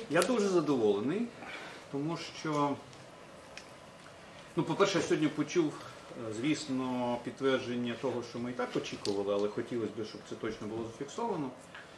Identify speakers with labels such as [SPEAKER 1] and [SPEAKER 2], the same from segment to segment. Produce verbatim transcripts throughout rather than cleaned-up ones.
[SPEAKER 1] Я дуже задоволений, тому що, ну, по-перше, я сьогодні почув, звісно, підтвердження того, що ми і так очікували, але хотілося б, щоб це точно було зафіксовано.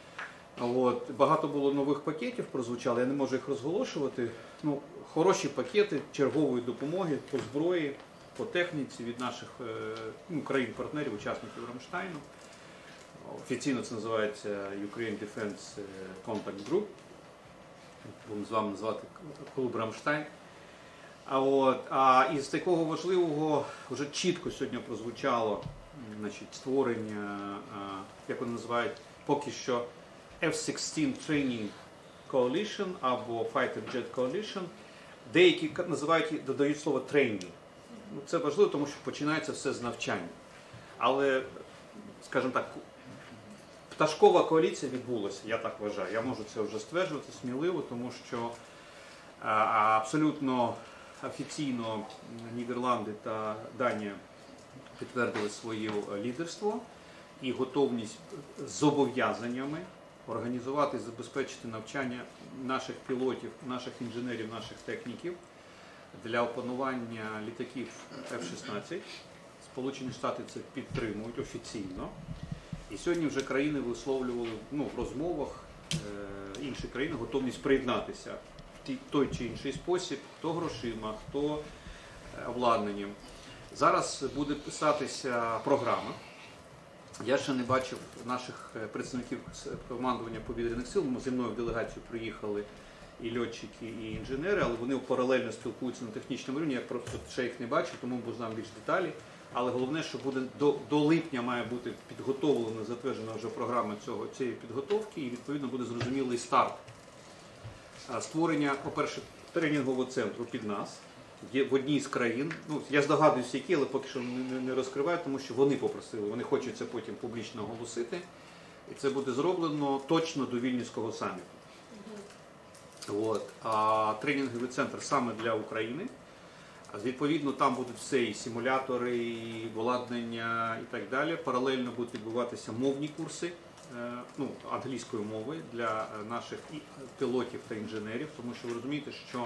[SPEAKER 1] От, багато було нових пакетів прозвучало, я не можу їх розголошувати. Ну, хороші пакети чергової допомоги по зброї, по техніці від наших ну, країн-партнерів, учасників Рамштайну. Офіційно це називається Ukraine Defense Contact Group. Будемо з вами назвати клуб Рамштайн. А, от, а із такого важливого вже чітко сьогодні прозвучало, значить, створення, як вони називають, поки що Еф шістнадцять Training Coalition або Fighter Jet Coalition. Деякі називають, додають слово тренінг. Ну, це важливо, тому що починається все з навчання. Але, скажімо так, пташкова коаліція відбулася, я так вважаю. Я можу це вже стверджувати сміливо, тому що а, абсолютно офіційно Нідерланди та Данія підтвердили своє лідерство і готовність з зобов'язаннями організувати і забезпечити навчання наших пілотів, наших інженерів, наших техніків для опанування літаків Еф шістнадцять. Сполучені Штати це підтримують офіційно. І сьогодні вже країни висловлювали ну, в розмовах, е, інші країни готовність приєднатися в той чи інший спосіб, хто грошима, хто обладнанням. Зараз буде писатися програма. Я ще не бачив наших представників командування повітряних сил. Зі мною в делегацію приїхали і льотчики, і інженери, але вони паралельно спілкуються на технічному рівні. Я просто ще їх не бачив, тому знам більш деталі. Але головне, що буде до, до липня має бути підготовлена, затверджена вже програма цього, цієї підготовки і відповідно буде зрозумілий старт. Створення, по-перше, тренінгового центру під нас. Є в одній з країн, ну я здогадуюся, які, але поки що не, не розкриваю, тому що вони попросили, вони хочуть це потім публічно оголосити. І це буде зроблено точно до Вільнюського саміту. От. А тренінговий центр саме для України. Відповідно, там будуть все, і симулятори, і обладнання, і так далі. Паралельно будуть відбуватися мовні курси, ну, англійської мови для наших пілотів та інженерів, тому що ви розумієте, що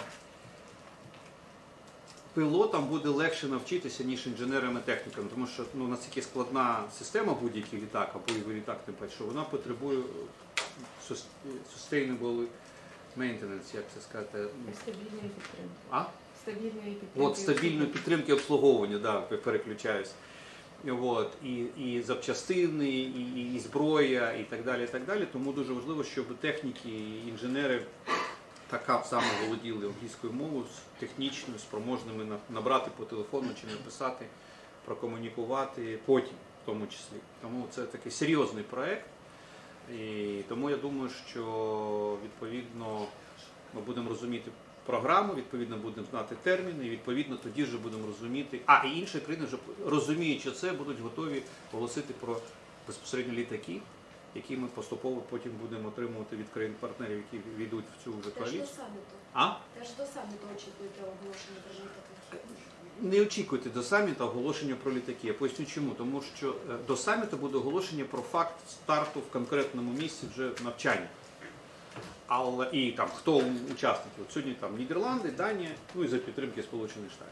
[SPEAKER 1] пілотам буде легше навчитися, ніж інженерам і технікам, тому що ну, настільки складна система будь-який літак, а бойовий літак, тим паче, що вона потребує sustainable maintenance, як це сказати?
[SPEAKER 2] Стабільної підтримки.
[SPEAKER 1] А?
[SPEAKER 2] Стабільної підтримки.
[SPEAKER 1] От, стабільної підтримки обслуговування, да, переключаюсь. От, і, і запчастини, і, і, і зброя, і так далі, і так далі. Тому дуже важливо, щоб техніки і інженери така саме володіли англійською мовою, технічною, спроможними набрати по телефону чи написати, прокомунікувати потім, в тому числі. Тому це такий серйозний проєкт. І тому я думаю, що відповідно ми будемо розуміти програму, відповідно будемо знати терміни, і відповідно тоді вже будемо розуміти, а і інші країни вже розуміючи це, будуть готові оголосити про безпосередньо літаки, які ми поступово потім будемо отримувати від країн-партнерів, які війдуть в цю вже коаліцію.
[SPEAKER 3] Теж до саміту.
[SPEAKER 1] А?
[SPEAKER 3] Теж до саміту очікуєте оголошення про літаки?
[SPEAKER 1] Не очікуйте до саміту оголошення про літаки. Я поясню чому. Тому що до саміту буде оголошення про факт старту в конкретному місці вже навчання. Але і там хто учасники? От сьогодні там Нідерланди, Данія, ну і за підтримки Сполучених Штатів.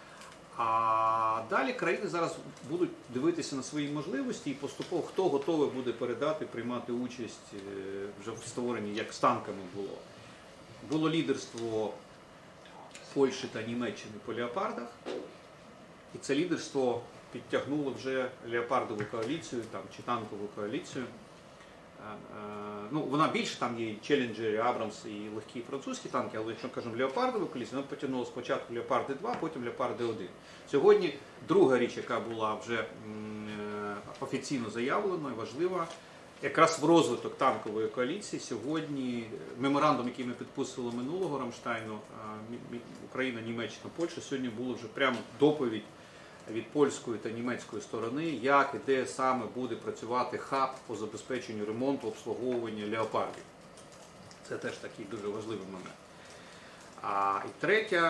[SPEAKER 1] А далі країни зараз будуть дивитися на свої можливості і поступово хто готовий буде передати, приймати участь вже в створенні, як з танками було. Було лідерство Польщі та Німеччини по леопардах, і це лідерство підтягнуло вже леопардову коаліцію там, чи танкову коаліцію. Ну, вона більше, там є Челленджери, Абрамс і легкі французькі танки, але якщо кажемо леопардову коаліцію, вона потягнула спочатку Леопарди два, потім Леопарди один. Сьогодні друга річ, яка була вже офіційно заявлена і важлива, якраз в розвиток танкової коаліції сьогодні меморандум, який ми підписували минулого Рамштайну, Україна, Німеччина, Польща, сьогодні було вже прямо доповідь від польської та німецької сторони, як і де саме буде працювати хаб по забезпеченню ремонту, обслуговування леопардів. Це теж такий дуже важливий момент. А і третя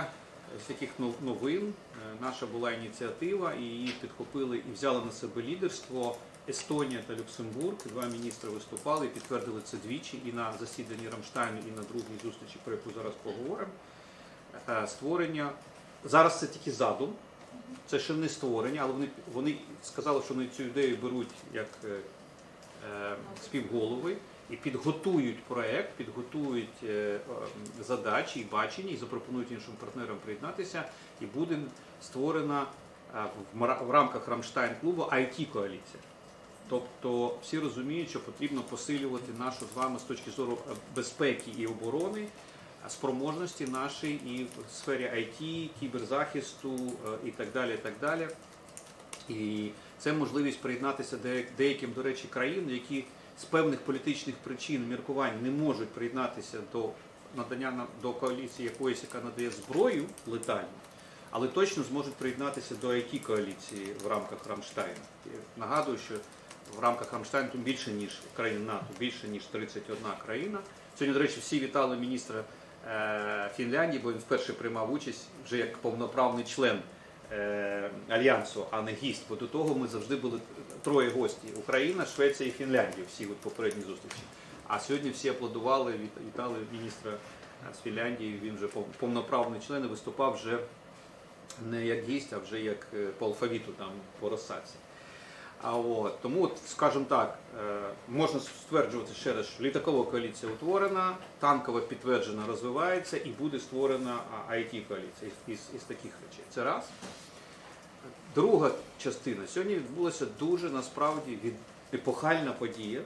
[SPEAKER 1] з яких нов- новин е, наша була ініціатива, і її підхопили і взяли на себе лідерство Естонія та Люксембург. Два міністри виступали і підтвердили це двічі і на засіданні Рамштайну, і на другій зустрічі, про яку зараз поговоримо. Е, Створення, зараз це тільки задум, це ще не створення, але вони, вони сказали, що вони цю ідею беруть як е, е, співголови і підготують проект, підготують е, е, задачі і бачення, і запропонують іншим партнерам приєднатися, і буде створена е, в, мра- в рамках Рамштайн-клубу ай ті-коаліція. Тобто всі розуміють, що потрібно посилювати нашу з вами з точки зору безпеки і оборони, спроможності наші і в сфері ай ті, кіберзахисту е, і так далі. І так далі. І це можливість приєднатися де- деяким, до речі, країн, які з певних політичних причин, міркувань не можуть приєднатися до надання нам- до коаліції якоїсь, яка надає зброю летальну, але точно зможуть приєднатися до ай ті-коаліції в рамках Рамштайну. І нагадую, що в рамках Рамштайну тут більше, ніж країн НАТО, більше, ніж тридцять одна країна. Сьогодні, до речі, всі вітали міністра е, Фінляндії, бо він вперше приймав участь вже як повноправний член е, Альянсу, а не гість. Бо до того ми завжди були троє гості: Україна, Швеція і Фінляндія, всі от попередні зустрічі. А сьогодні всі аплодували, віт- вітали міністра е, з Фінляндії, він вже пов- повноправний член і виступав вже не як гість, а вже як е, по алфавіту там по розсадці. А от, тому, от, скажімо так, е, можна стверджувати ще раз, що літакова коаліція утворена, танкова підтверджена, розвивається і буде створена ай ті-коаліція із, із, із таких речей. Це раз. Друга частина. Сьогодні відбулася дуже, насправді, від, епохальна подія.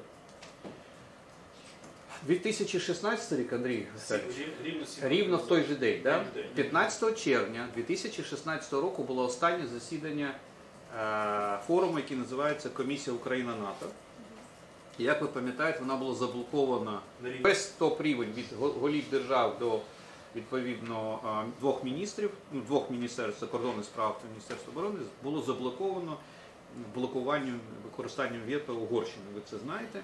[SPEAKER 1] дві тисячі шістнадцятий рік, Андрій Васильович,
[SPEAKER 4] Рівно, сім-
[SPEAKER 1] рівно в той же день, да?
[SPEAKER 4] Рівно в день.
[SPEAKER 1] п'ятнадцятого червня дві тисячі шістнадцятого року було останнє засідання е, форуму, який називається Комісія Україна-НАТО. І, як ви пам'ятаєте, вона була заблокована
[SPEAKER 4] На рівні.
[SPEAKER 1] весь топ-рівень від го- голів держав до відповідно е, двох міністрів, ну, двох міністерств закордонних справ та Міністерства оборони було заблоковано блокуванням, використанням вето Угорщини. Ви це знаєте.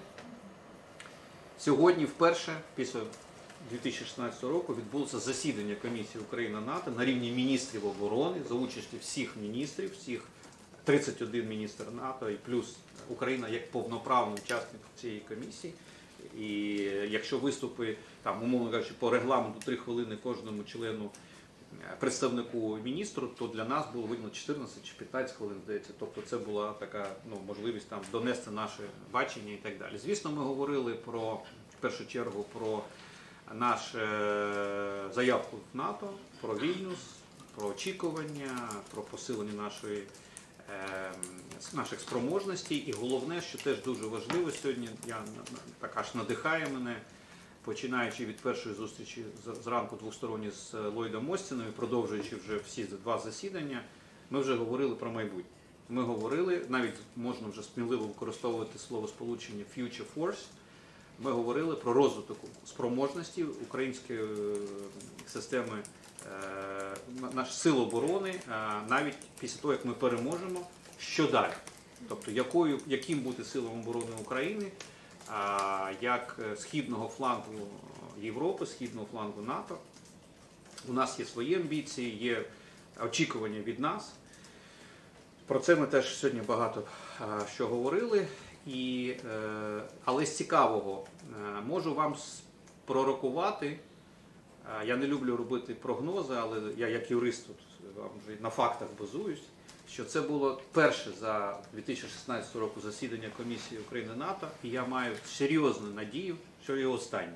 [SPEAKER 1] Сьогодні вперше, після дві тисячі шістнадцятого року, відбулося засідання Комісії Україна-НАТО на рівні міністрів оборони за участі всіх міністрів, всіх тридцять один міністр НАТО і плюс Україна як повноправний учасник цієї комісії. І якщо виступи, там, умовно кажучи, по регламенту три хвилини кожному члену, е, представнику міністру, то для нас було видно чотирнадцять чи п'ятнадцять хвилин, здається. Тобто це була така, ну, можливість там донести наше бачення і так далі. Звісно, ми говорили про, в першу чергу, про нашу е, заявку в НАТО, про Вільнюс, про очікування, про посилення нашої, е, наших спроможностей. І головне, що теж дуже важливо сьогодні, я на- на- так аж надихає мене, починаючи від першої зустрічі з- зранку двосторонньої з Ллойдом Остіном і продовжуючи вже всі два засідання, ми вже говорили про майбутнє. Ми говорили, навіть можна вже сміливо використовувати слово сполучення «future force», ми говорили про розвиток спроможності української е, системи, е, наш сил оборони, е, навіть після того, як ми переможемо, що далі. Тобто, якою, яким бути силам оборони України, а, як східного флангу Європи, східного флангу НАТО. У нас є свої амбіції, є очікування від нас. Про це ми теж сьогодні багато а, що говорили. І, е, але з цікавого е, можу вам с- пророкувати. Е, я не люблю робити прогнози, але я як юрист тут вам вже на фактах базуюсь, що це було перше за дві тисячі шістнадцятого року засідання Комісії Україна-НАТО, і я маю серйозну надію, що і останнє.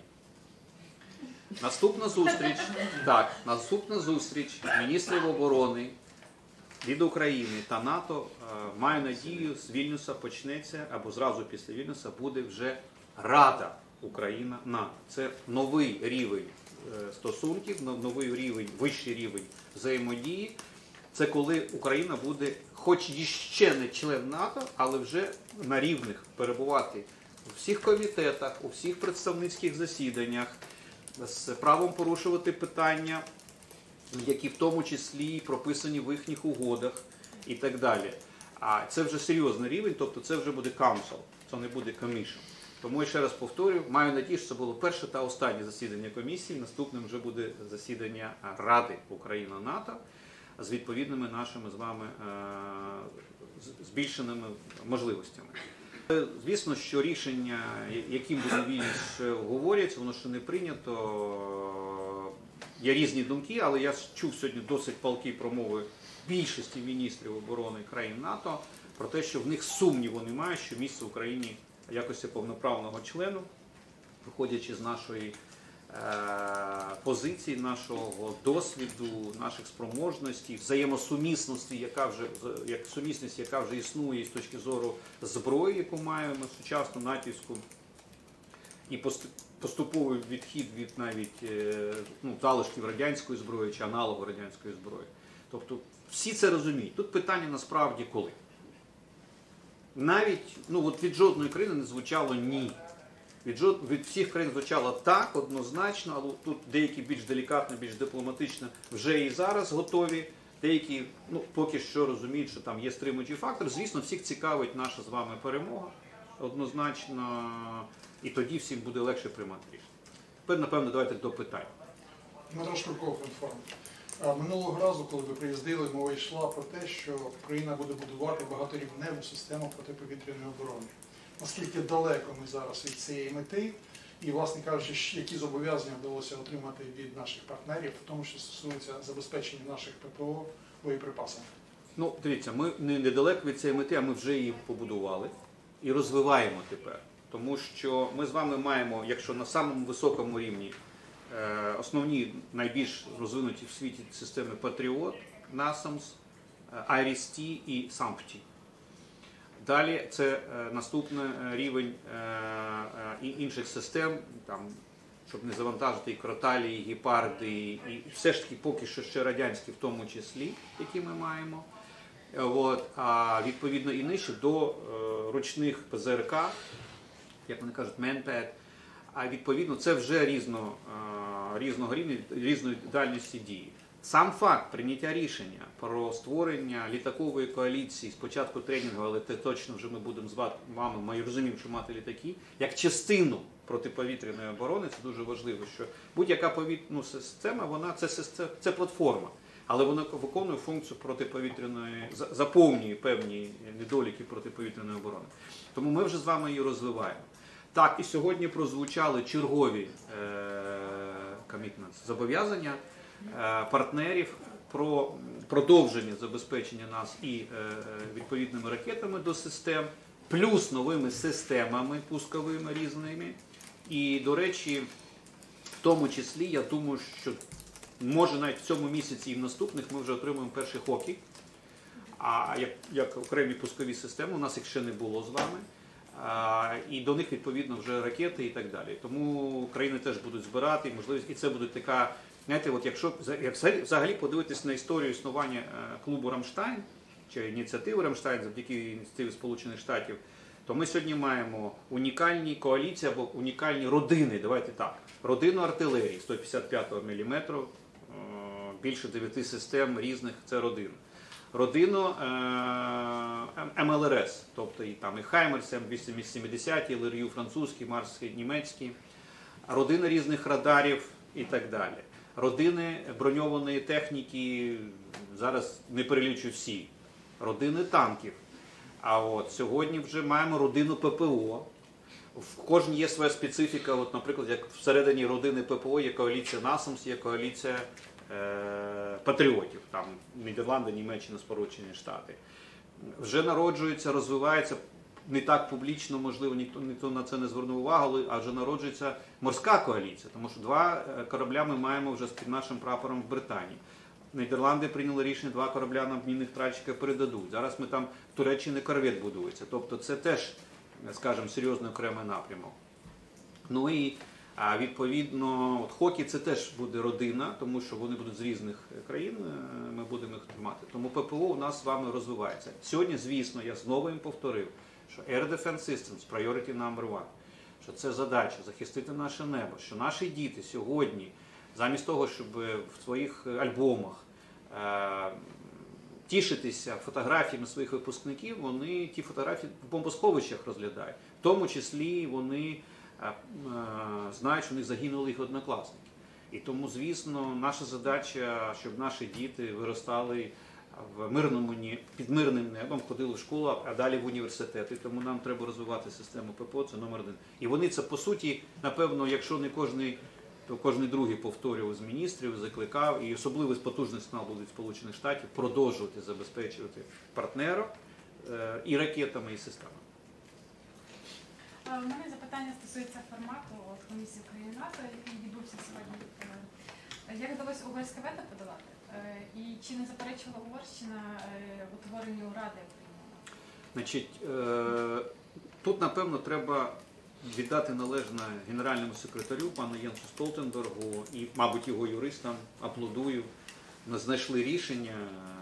[SPEAKER 1] Наступна зустріч, так, наступна зустріч міністрів оборони від України та НАТО, е, маю надію, з Вільнюса почнеться, або зразу після Вільнюса буде вже Рада Україна-НАТО. Це новий рівень е, стосунків, нов- новий рівень, вищий рівень взаємодії. Це коли Україна буде, хоч і ще не член НАТО, але вже на рівних перебувати у всіх комітетах, у всіх представницьких засіданнях, з правом порушувати питання, які в тому числі прописані в їхніх угодах і так далі. А це вже серйозний рівень, тобто це вже буде council, це не буде commission. Тому я ще раз повторюю, маю надію, що це було перше та останнє засідання комісії, наступним вже буде засідання Ради Україна-НАТО з відповідними нашими з вами збільшеними можливостями. Звісно, що рішення, яким буде більш говорять, воно ще не прийнято. Є різні думки, але я чув сьогодні досить палкі промови більшості міністрів оборони країн НАТО про те, що в них сумніву немає, що місце Україні в якості повноправного члену, виходячи з нашої позиції, нашого досвіду, наших спроможностей, взаємосумісності, яка вже як сумісність, яка вже існує з точки зору зброї, яку маємо сучасну натівську, і поступовий відхід від навіть ну, залишків радянської зброї чи аналогу радянської зброї. Тобто всі це розуміють. Тут питання насправді коли. Навіть ну, от від жодної країни не звучало ні. Від, жод... від всіх країн звучало так, однозначно, але тут деякі більш делікатно, більш дипломатично вже і зараз готові. Деякі ну, поки що розуміють, що там є стримуючий фактор. Звісно, всіх цікавить наша з вами перемога. Однозначно, і тоді всім буде легше приймати рішення. Тепер, напевно, давайте до питань.
[SPEAKER 4] Дмитро Шкурков, інформ. Минулого разу, коли ви приїздили, мова йшла про те, що Україна буде будувати багаторівневу систему протиповітряної оборони. Наскільки далеко ми зараз від цієї мети, і, власне кажучи, які зобов'язання вдалося отримати від наших партнерів, в тому, що стосується забезпечення наших ППО боєприпасами?
[SPEAKER 1] Ну, дивіться, ми не недалеко від цієї мети, а ми вже її побудували і розвиваємо тепер. Тому що ми з вами маємо, якщо на самому високому рівні, основні, найбільш розвинуті в світі системи Патріот, насамс, Айріс-Т і Сампті. Далі це наступний рівень інших систем, там, щоб не завантажити і кроталії, і гепарди, і все ж таки поки що ще радянські в тому числі, які ми маємо. От, а відповідно і нижче до ручних ПЗРК, як вони кажуть, Manpad, а відповідно це вже різно, різного рівня, різної дальності дії. Сам факт прийняття рішення про створення літакової коаліції, спочатку тренінгу, але це точно вже ми будемо з вами, ми розуміємо, що мати літаки, як частину протиповітряної оборони, це дуже важливо, що будь-яка повітряна система, вона це, це, це платформа, але вона виконує функцію протиповітряної, заповнює певні недоліки протиповітряної оборони. Тому ми вже з вами її розвиваємо. Так, і сьогодні прозвучали чергові е, зобов'язання е, партнерів про продовження забезпечення нас і е, відповідними ракетами до систем, плюс новими системами пусковими різними. І, до речі, в тому числі, я думаю, що може навіть в цьому місяці і в наступних ми вже отримаємо перші хоки, а як, як окремі пускові системи, у нас їх ще не було з вами. А, і до них, відповідно, вже ракети і так далі. Тому країни теж будуть збирати можливість, і це буде така, знаєте, от якщо як взагалі подивитись на історію існування клубу Рамштайн, чи ініціативи Рамштайн завдяки ініціативі Сполучених Штатів, то ми сьогодні маємо унікальні коаліції або унікальні родини, давайте так, родину артилерії сто п'ятдесят п'ятого міліметру, більше дев'яти систем різних, це родина. Родину Ем Ел Ер Ес, тобто і там і Хаймерс, Ем двісті сімдесят, і ЛРЮ французький, Марський, німецький, родини різних радарів і так далі. Родини броньованої техніки, зараз не перелічу всі, родини танків. А от сьогодні вже маємо родину ППО. В кожній є своя специфіка, от, наприклад, як всередині родини ППО є коаліція насамс, є коаліція е, патріотів, там Нідерланди, Німеччина, Сполучені Штати. Вже народжується, розвивається, не так публічно, можливо, ніхто, ніхто на це не звернув увагу, а вже народжується морська коаліція, тому що два корабля ми маємо вже під нашим прапором в Британії. Нідерланди прийняли рішення, два корабля на обмінних тральщиках передадуть. Зараз ми там в Туреччині корвет будується. Тобто це теж, скажімо, серйозний окремий напрямок. Ну і відповідно, от Хокі це теж буде родина, тому що вони будуть з різних країн, ми будемо їх тримати. Тому ППО у нас з вами розвивається. Сьогодні, звісно, я знову їм повторив, що Air Defense Systems – priority number one, що це задача захистити наше небо, що наші діти сьогодні, замість того, щоб в своїх альбомах тішитися фотографіями своїх випускників, вони ті фотографії в бомбосховищах розглядають. В тому числі вони а, а, знають, що вони загинули їх однокласники. І тому, звісно, наша задача, щоб наші діти виростали в мирному, під мирним небом, ходили в школу, а далі в університети. Тому нам треба розвивати систему ППО, це номер один. І вони це, по суті, напевно, якщо не кожний, то кожний другий повторював з міністрів, закликав, і особливо потужний сигнал буде від Сполучених Штатів продовжувати забезпечувати партнера е, і ракетами, і системами.
[SPEAKER 5] У мене запитання стосується формату от, комісії України НАТО, який відбувся сьогодні. Е, Як вдалося угорське вето подолати? Е, І чи не заперечила Угорщина е, утворенню Ради України?
[SPEAKER 1] Значить, е, тут, напевно, треба віддати належне генеральному секретарю, пану Єнсу Столтенбергу і, мабуть, його юристам, аплодую, знайшли рішення,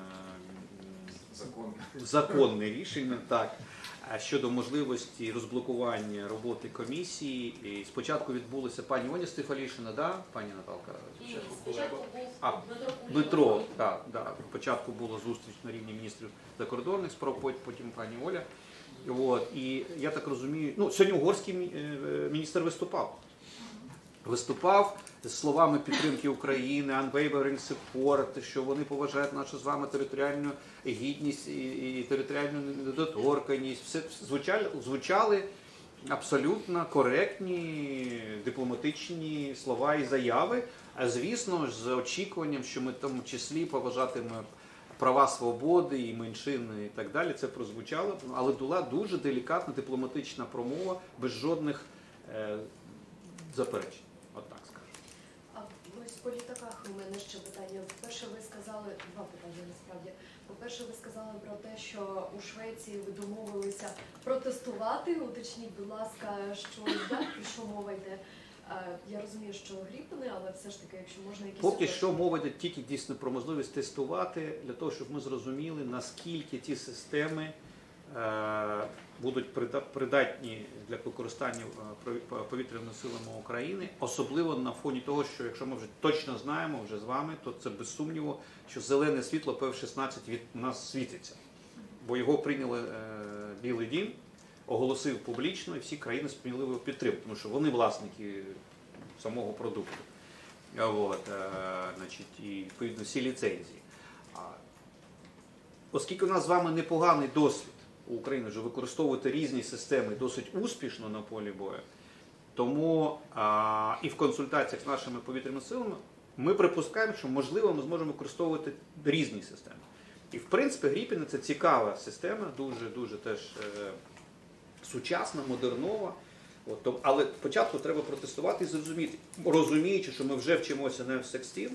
[SPEAKER 6] Законне.
[SPEAKER 1] законне рішення, так, щодо можливості розблокування роботи комісії. І спочатку відбулося пані Оня Стефалішина, да, пані Наталка?
[SPEAKER 3] Ні, спочатку був
[SPEAKER 1] А,
[SPEAKER 3] Дмитро Куліба.
[SPEAKER 1] Дмитро, так, да. Спочатку була зустріч на рівні міністрів закордонних справ, потім пані Оля. От, і я так розумію, ну, сьогодні угорський міністр виступав. Виступав з словами підтримки України, unwavering support, що вони поважають нашу з вами територіальну гідність і, і територіальну недоторканність. Все звучали, звучали абсолютно коректні дипломатичні слова і заяви, а звісно ж з очікуванням, що ми в тому числі поважатимемо права свободи і меншини і так далі. Це прозвучало, але була дуже делікатна дипломатична промова без жодних е, заперечень. От так скажу.
[SPEAKER 3] А ось по літаках у мене ще питання. По-перше, ви сказали, два питання насправді. По-перше, ви сказали про те, що у Швеції ви домовилися протестувати. Уточніть, будь ласка, що йде, про що мова йде. Я розумію, що гріпини, але все ж таки, якщо можна якісь...
[SPEAKER 1] Поки що мова йде тільки дійсно про можливість тестувати, для того, щоб ми зрозуміли, наскільки ті системи е, будуть придатні для використання повітряними силами України, особливо на фоні того, що якщо ми вже точно знаємо вже з вами, то це без сумніву, що зелене світло пе еф шістнадцять від нас світиться. Бо його прийняли е, Білий дім, оголосив публічно, і всі країни сміливо підтримують, тому що вони власники самого продукту. От, е, значить, і відповідно всі ліцензії. А, оскільки у нас з вами непоганий досвід у Україні вже використовувати різні системи досить успішно на полі бою, тому а, і в консультаціях з нашими повітряними силами ми припускаємо, що можливо ми зможемо використовувати різні системи. І в принципі Гріпіни це цікава система, дуже-дуже теж е, сучасна, модернова. От, то, але спочатку треба протестувати і зрозуміти, розуміючи, що ми вже вчимося на еф шістнадцять,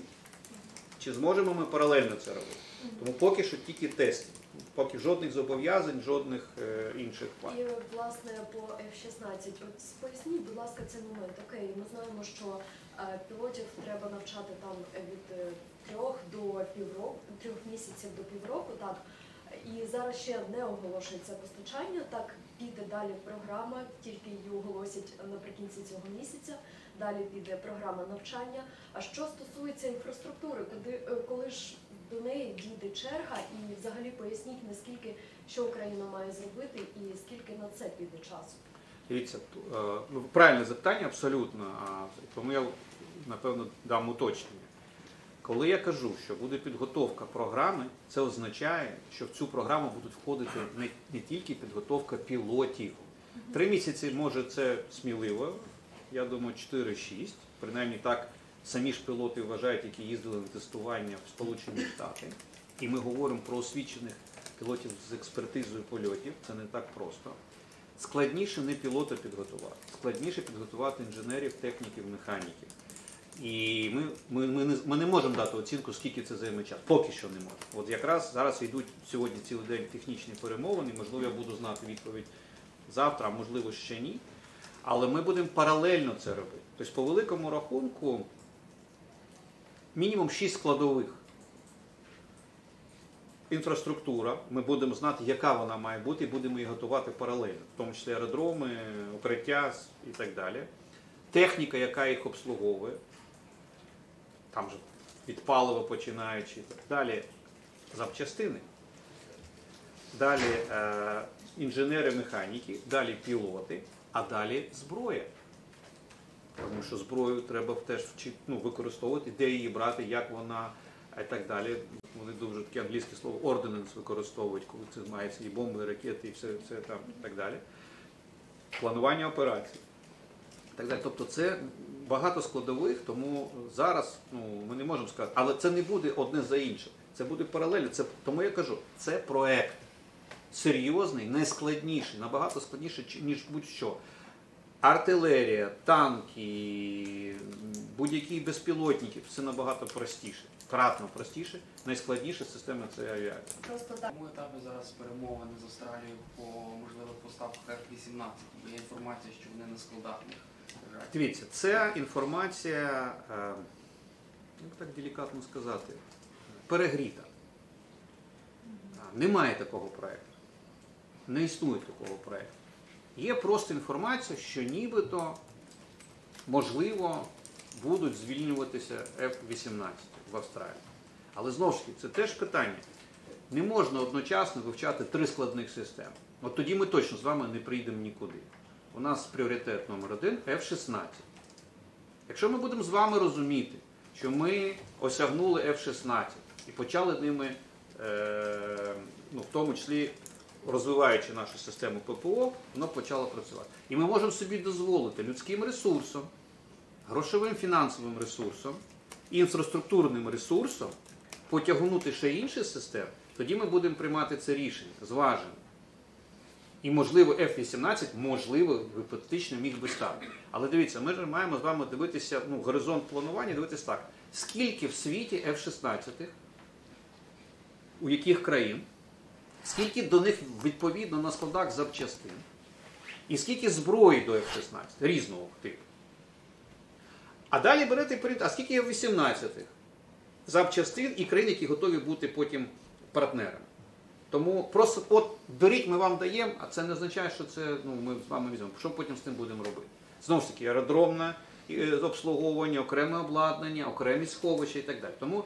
[SPEAKER 1] чи зможемо ми паралельно це робити. Тому поки що тільки тести, поки жодних зобов'язань, жодних е, інших планів.
[SPEAKER 3] І, власне, по еф шістнадцять, от поясніть, будь ласка, цей момент. Окей, ми знаємо, що е, пілотів треба навчати там від е, трьох до півроку, трьох місяців до півроку, так. І зараз ще не оголошується постачання, так піде далі програма, тільки її оголосять наприкінці цього місяця, далі піде програма навчання. А що стосується інфраструктури, куди, коли ж до неї дійде черга, і взагалі поясніть, наскільки, що Україна має зробити і скільки на це піде часу?
[SPEAKER 1] Дивіться, ну, правильне запитання абсолютно, тому я, напевно, дам уточнення. Коли я кажу, що буде підготовка програми, це означає, що в цю програму будуть входити не, не тільки підготовка пілотів. Три місяці, може, це сміливо, я думаю, чотири-шість, принаймні так самі ж пілоти вважають, які їздили на тестування в Сполучені Штати. І ми говоримо про освічених пілотів з експертизою польотів, це не так просто. Складніше не пілота підготувати, складніше підготувати інженерів, техніків, механіків. І ми, ми, ми, не, ми не можемо дати оцінку, скільки це займе час. Поки що не можемо. От якраз зараз йдуть сьогодні цілий день технічні перемовини, можливо, я буду знати відповідь завтра, а можливо ще ні. Але ми будемо паралельно це робити. Тобто, по великому рахунку, мінімум шість складових. Інфраструктура, ми будемо знати, яка вона має бути, і будемо її готувати паралельно. В тому числі аеродроми, укриття і так далі. Техніка, яка їх обслуговує. Там же від палива починаючи і так далі, запчастини. далі е, інженери-механіки, далі пілоти, а далі зброя. Тому що зброю треба теж вчити, ну, використовувати, де її брати, як вона і так далі. Вони дуже таке англійське слово ordnance використовують, коли це мається і бомби, і ракети, і все, все там і так далі. Планування операцій. Так далі. Тобто це багато складових, тому зараз ну, ми не можемо сказати, але це не буде одне за іншим. Це буде паралельно. Це, тому я кажу, це проект серйозний, найскладніший, набагато складніший, ніж будь-що. Артилерія, танки, будь-які безпілотники, все набагато простіше, кратно простіше, найскладніша система це авіація.
[SPEAKER 3] Просто так.
[SPEAKER 6] На якому етапі зараз перемовини з Австралією по можливих поставках Еф вісімнадцять? Бо є інформація, що вони на складах в них лежать.
[SPEAKER 1] Дивіться, ця інформація, е, як так делікатно сказати, перегріта. Немає такого проєкту. Не існує такого проєкту. Є просто інформація, що нібито, можливо, будуть звільнюватися Еф вісімнадцять в Австралії. Але знову ж таки, це теж питання. Не можна одночасно вивчати три складних системи. От тоді ми точно з вами не прийдемо нікуди. У нас пріоритет номер один – Еф шістнадцять. Якщо ми будемо з вами розуміти, що ми осягнули Еф шістнадцять і почали ними, е, ну, в тому числі, розвиваючи нашу систему ППО, воно почало працювати. І ми можемо собі дозволити людським ресурсом, грошовим фінансовим ресурсом, інфраструктурним ресурсом потягнути ще інші системи, тоді ми будемо приймати це рішення, зважено. І, можливо, Еф вісімнадцять, можливо, гіпотетично міг би стати. Але дивіться, ми ж маємо з вами дивитися, ну, горизонт планування, дивитися так. Скільки в світі Еф шістнадцять, у яких країн, скільки до них відповідно на складах запчастин, і скільки зброї до Еф шістнадцять, різного типу. А далі берете перед, а скільки Еф вісімнадцять запчастин і країн, які готові бути потім партнерами. Тому просто от беріть, ми вам даємо, а це не означає, що це ну, ми з вами візьмемо. Що потім з тим будемо робити? Знову ж таки, аеродромне обслуговування, окреме обладнання, окремі сховища і так далі. Тому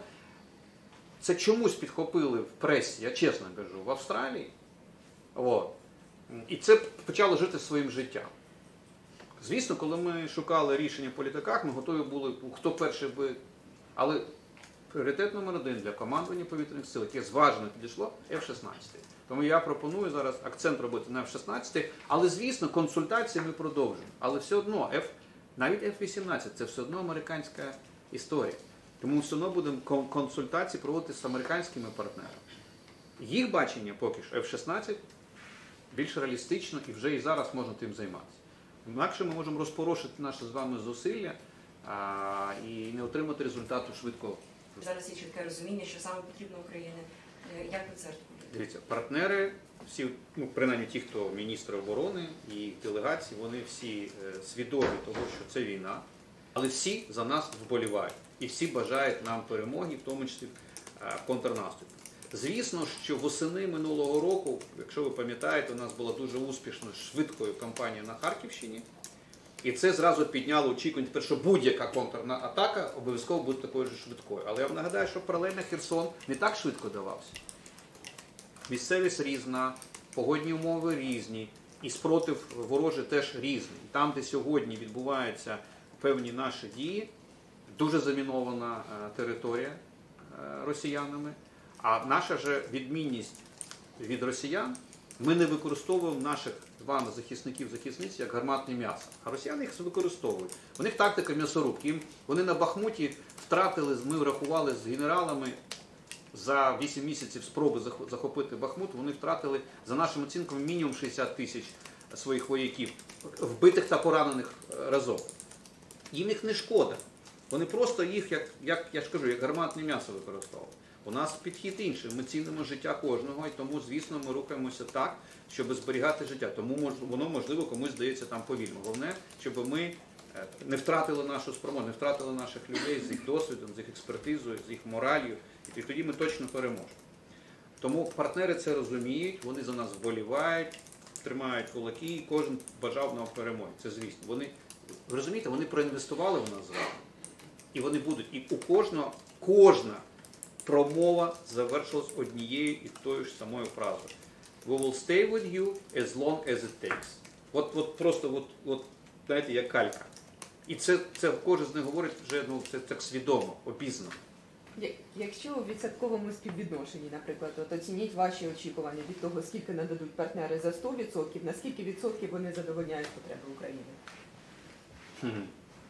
[SPEAKER 1] це чомусь підхопили в пресі, я чесно кажу, в Австралії. От. І це почало жити своїм життям. Звісно, коли ми шукали рішення по літаках, ми готові були, хто перший би... Але пріоритет номер один для командування повітряних сил, яке зважено підійшло, Еф шістнадцять. Тому я пропоную зараз акцент робити на Еф шістнадцять, але, звісно, консультації ми продовжуємо. Але все одно, F, навіть Еф вісімнадцять, це все одно американська історія. Тому все одно будемо консультації проводити з американськими партнерами. Їх бачення поки що Еф шістнадцять більш реалістично і вже і зараз можна тим займатися. Інакше ми можемо розпорошити наші з вами зусилля а, і не отримати результату швидко.
[SPEAKER 7] Зараз є чітке розуміння, що саме потрібно Україні. Як ви це артикулюєте?
[SPEAKER 1] Дивіться, партнери, всі, ну, принаймні ті, хто міністри оборони і делегації, вони всі е, свідомі того, що це війна, але всі за нас вболівають. І всі бажають нам перемоги, в тому числі е, контрнаступу. Звісно, що восени минулого року, якщо ви пам'ятаєте, у нас була дуже успішна, швидкою кампанія на Харківщині. І це зразу підняло очікування, тепер, що будь-яка контратака обов'язково буде такою ж швидкою. Але я вам нагадаю, що паралельно Херсон не так швидко давався. Місцевість різна, погодні умови різні, і спротив ворожий теж різний. Там, де сьогодні відбуваються певні наші дії, дуже замінована територія росіянами, а наша же відмінність від росіян, ми не використовуємо наших з вами захисників, захисниць як гарматне м'ясо. А росіяни їх використовують. У них тактика м'ясорубки. Вони на Бахмуті втратили, ми рахували з генералами, за вісім місяців спроби захопити Бахмут, вони втратили, за нашими оцінками, мінімум шістдесят тисяч своїх вояків, вбитих та поранених разом. Їм їх не шкода. Вони просто їх, як, як я ж кажу, як гарматне м'ясо використовують. У нас підхід інший. Ми цінимо життя кожного, і тому, звісно, ми рухаємося так, щоб зберігати життя. Тому воно, можливо, комусь здається там повільно. Головне, щоб ми не втратили нашу спроможність, не втратили наших людей з їх досвідом, з їх експертизою, з їх моралью. І тоді ми точно переможемо. Тому партнери це розуміють, вони за нас вболівають, тримають кулаки, і кожен бажав нам перемоги. Це звісно. Вони, ви розумієте, вони проінвестували в нас з вами. І вони будуть. І у кожного, кожна промова завершилась однією і тою ж самою фразою. we will stay with you as long as it takes. От, от просто, от, от, знаєте, як калька. І це, це кожен з них говорить вже, ну, це так свідомо, обізнано.
[SPEAKER 8] Я- Якщо у відсотковому співвідношенні, наприклад, от оцініть ваші очікування від того, скільки нададуть партнери за сто відсотків, на скільки відсотків вони задовольняють потреби України?
[SPEAKER 1] Хм.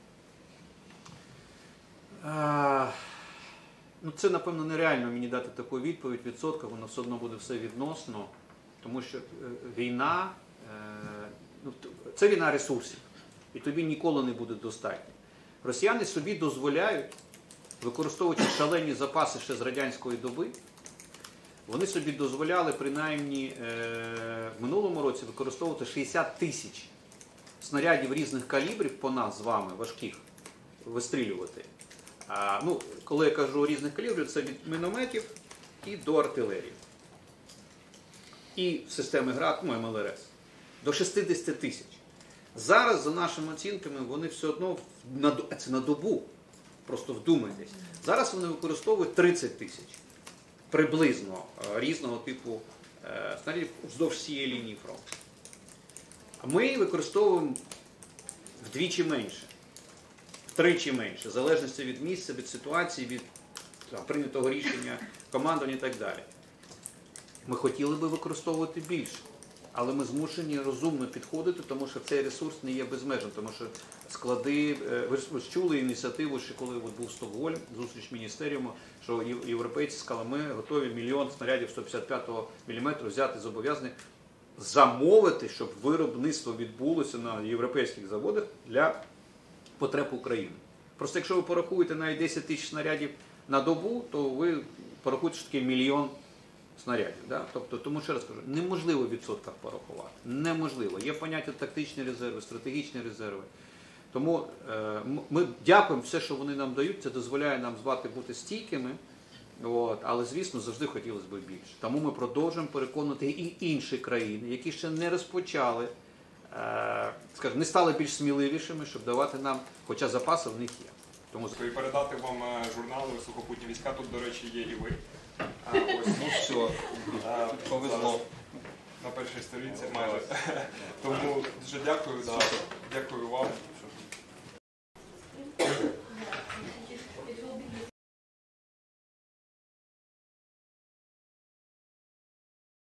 [SPEAKER 1] А, ну, це, напевно, нереально мені дати таку відповідь в відсотках, воно все одно буде все відносно, тому що е, війна, е, ну, т- це війна ресурсів, і тобі ніколи не буде достатньо. Росіяни собі дозволяють, використовуючи шалені запаси ще з радянської доби, вони собі дозволяли принаймні е, в минулому році використовувати шістдесят тисяч снарядів різних калібрів по нас з вами, важких, вистрілювати. А, ну, коли я кажу різних калібрів, це від мінометів і до артилерії. І системи ГРАД, ну, ем ел ер ес. До шістдесят тисяч. Зараз, за нашими оцінками, вони все одно в- на, до- це на добу. Просто вдумайтесь. Зараз вони використовують тридцять тисяч. Приблизно е, різного типу е, снарядів вздовж всієї лінії фронту. А ми використовуємо вдвічі менше, втричі менше, в залежності від місця, від ситуації, від там, прийнятого рішення, командування і так далі. Ми хотіли би використовувати більше, але ми змушені розумно підходити, тому що цей ресурс не є безмежним, тому що склади, е, ви ж ви ж чули ініціативу, ще коли от був Стокгольм, зустріч міністеріуму, що єв- європейці сказали, ми готові мільйон снарядів сто п'ятдесят п'ятого міліметру взяти зобов'язані замовити, щоб виробництво відбулося на європейських заводах для потреб України. Просто якщо ви порахуєте навіть десять тисяч снарядів на добу, то ви порахуєте, що таке мільйон снарядів. Да? Тобто, тому ще раз кажу, неможливо в відсотках порахувати. Неможливо. Є поняття тактичні резерви, стратегічні резерви. Тому е, м- ми дякуємо все, що вони нам дають, це дозволяє нам звати бути стійкими, от, але, звісно, завжди хотілося б більше. Тому ми продовжуємо переконувати і інші країни, які ще не розпочали, е, скажімо, не стали більш сміливішими, щоб давати нам, хоча запаси в них є. Тому
[SPEAKER 9] І передати вам е, журнали «Сухопутні війська». Тут, до речі, є і ви.
[SPEAKER 1] а, ось, ну все,
[SPEAKER 9] А,
[SPEAKER 1] повезло.
[SPEAKER 9] зараз На першій сторінці майже. Тому дуже дякую. Да. Дякую вам.